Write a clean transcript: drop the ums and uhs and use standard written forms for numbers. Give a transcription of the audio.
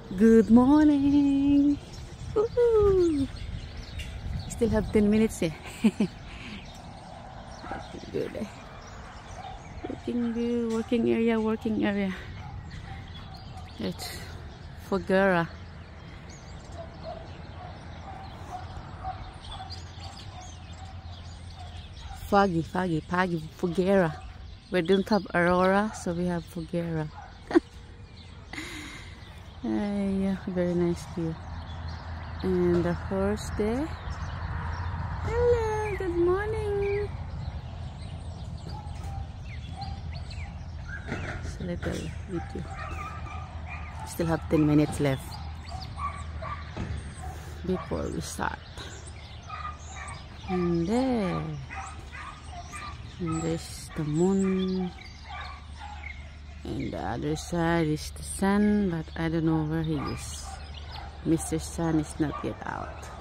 Good morning. Woohoo. Still have 10 minutes eh. Looking good eh. Looking good. Working area. It's Fogueira. Foggy, Fogueira. We don't have Aurora, so we have Fogueira. Yeah, very nice view. And the horse there. Hello, good morning. It's a little video. Still have 10 minutes left before we start. And there. And there's the moon. And the other side is the sun, but I don't know where he is. Mr. Sun is not yet out.